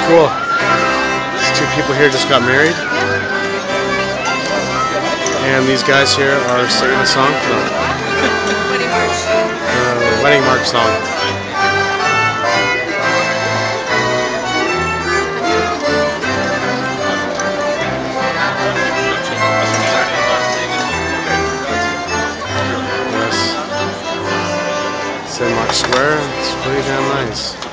Cool. These two people here just got married. And these guys here are singing a song for them. Wedding march. The wedding march song. Yes. St. Mark's Square. It's pretty damn nice.